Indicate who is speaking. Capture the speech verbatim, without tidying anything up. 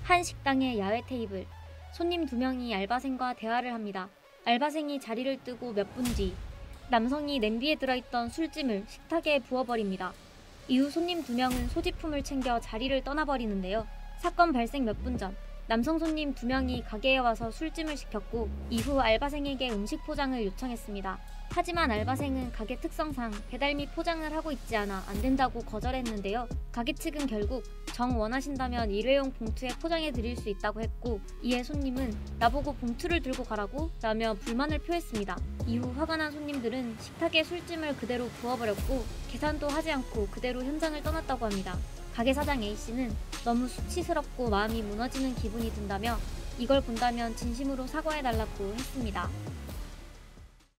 Speaker 1: 한 식당의 야외 테이블. 손님 두 명이 알바생과 대화를 합니다. 알바생이 자리를 뜨고 몇 분 뒤 남성이 냄비에 들어있던 술찜을 식탁에 부어버립니다. 이후 손님 두 명은 소지품을 챙겨 자리를 떠나버리는데요. 사건 발생 몇 분 전 남성 손님 두 명이 가게에 와서 술찜을 시켰고 이후 알바생에게 음식 포장을 요청했습니다. 하지만 알바생은 가게 특성상 배달 및 포장을 하고 있지 않아 안 된다고 거절했는데요. 가게 측은 결국 정 원하신다면 일회용 봉투에 포장해 드릴 수 있다고 했고, 이에 손님은 나보고 봉투를 들고 가라고? 라며 불만을 표했습니다. 이후 화가 난 손님들은 식탁에 술찜을 그대로 부어버렸고 계산도 하지 않고 그대로 현장을 떠났다고 합니다. 가게 사장 A씨는 너무 수치스럽고 마음이 무너지는 기분이 든다며 이걸 본다면 진심으로 사과해달라고 했습니다.